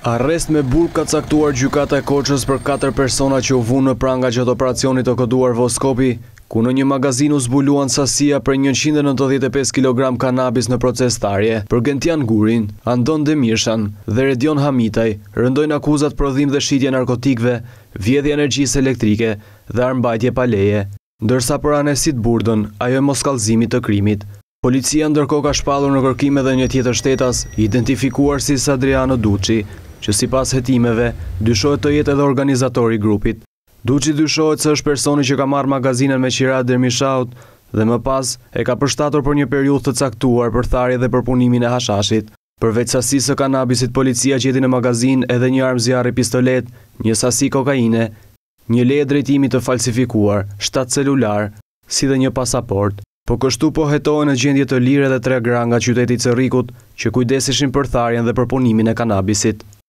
Arrest me burg ka caktuar gjykata e Korçës për 4 persona që u vunë në pranga gjatë operacionit të koduar Voskopi, ku në një magazin u zbuluan sasia për 195 kg kanabis në procestarje për Gentian Gurin, Andon Demirshan dhe Redion Hamitaj rëndojnë akuzat prodhim dhe shitje narkotikve, vjedhje energjisë elektrike dhe armbajtje pa leje, ndërsa për Anesit Burdën ajo e moskallëzimit të krimit. Policia ndërkohë ka shpallur në kërkim edhe një tjetër shtetas, identifikuar si Adriano Duçi, që sipas hetimeve dyshohet të jetë edhe organizatori i grupit. Duçi dyshohet se është personi që ka marrë magazinën me qira Dermishaut dhe më pas e ka përshtatur për një periudhë të caktuar për tharje dhe përpunimin e hashashit. Përveç sasisë së kanabisit, policia gjeti në magazin edhe një armë zjarri pistolet, një sasi kokaine, një leje drejtimi të falsifikuar, 7 celular, si dhe një pasaport. Po kështu po hetohen në gjendje të lirë edhe 3 gra nga qyteti i Cerrikut që kujdeseshin për tharjen dhe përpunimin e kanabisit.